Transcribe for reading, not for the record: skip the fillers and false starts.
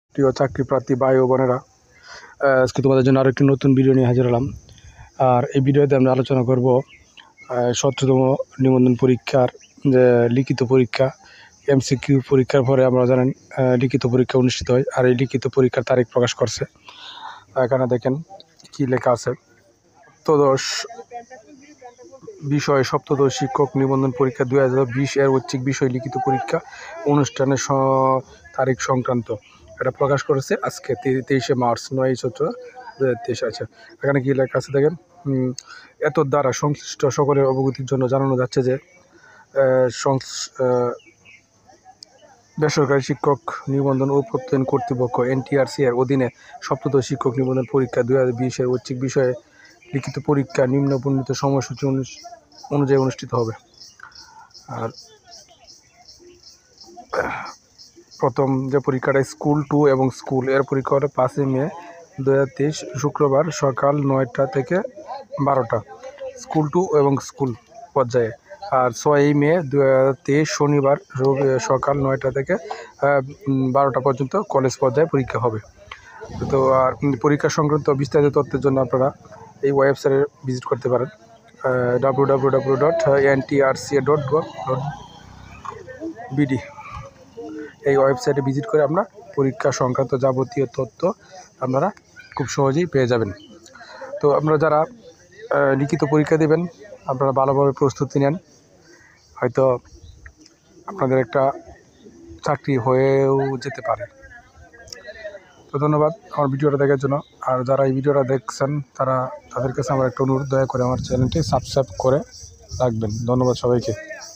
প্রিয় চাকরি প্রার্থী ভাই ও বোনেরা, আজকে তোমাদের জন্য আরেকটি নতুন ভিডিও নিয়ে হাজির হলাম। আর এই ভিডিওতে আমরা আলোচনা করব 17তম নিবন্ধন পরীক্ষার যে লিখিত পরীক্ষা, এমসিকিউ পরীক্ষার পরে আমরা জানেন লিখিত পরীক্ষা অনুষ্ঠিত হয়। আর এই লিখিত পরীক্ষার তারিখ প্রকাশ করছে। এখানে দেখেন কি লেখা আছে। সপ্তদশ বিষয় সপ্তদশ শিক্ষক নিবন্ধন পরীক্ষা 2020 এর ঐচ্ছিক বিষয় লিখিত পরীক্ষা অনুষ্ঠানের তারিখ সংক্রান্ত এটা প্রকাশ করেছে আজকে 23শে মার্চ 9/7/2023। আছে এখানে কি লেখা আছে দেখেন। এত দ্বারা সংশ্লিষ্ট সকলের অবগতির জন্য জানানো যাচ্ছে যে বেসরকারি শিক্ষক নিবন্ধন ও প্রত্যয়ন কর্তৃপক্ষ ntrca এর অধীনে সপ্তদশ শিক্ষক নিবন্ধন পরীক্ষা 2020 এর ঐচ্ছিক বিষয়ে লিখিত পরীক্ষা নিম্ন বর্ণিত সময়সূচি অনুযায়ী অনুষ্ঠিত হবে। আর প্রথম যে পরীক্ষাটা স্কুল 2 এবং স্কুল এর পরীক্ষা হলো 5 মে 2023 শুক্রবার সকাল 9টা থেকে 12টা স্কুল 2 এবং স্কুল পর্যায়ে। আর 6 মে 2023 শনিবার সকাল 9টা থেকে 12টা পর্যন্ত কলেজ পর্যায়ে পরীক্ষা হবে। তো আর পরীক্ষা সংক্রান্ত বিস্তারিত তথ্যের জন্য আপনারা এই ওয়েবসাইটে ভিজিট করতে পারেন www.ntrca.gov.bd। এই ওয়েবসাইটে ভিজিট করে আপনারা পরীক্ষা সংক্রান্ত যাবতীয় তথ্য আপনারা খুব সহজেই পেয়ে যাবেন। তো আপনারা যারা লিখিত পরীক্ষা দেবেন আপনারা ভালোভাবে প্রস্তুতি নেন, হয়তো আপনাদের একটা চাকরি হয়েও যেতে পারে। তো ধন্যবাদ আমার ভিডিওটা দেখার জন্য। আর যারা এই ভিডিওটা দেখছেন তাদের কাছে আমার একটা অনুরোধ, দয়া করে আমার চ্যানেলটি সাবস্ক্রাইব করে রাখবেন। ধন্যবাদ সবাইকে।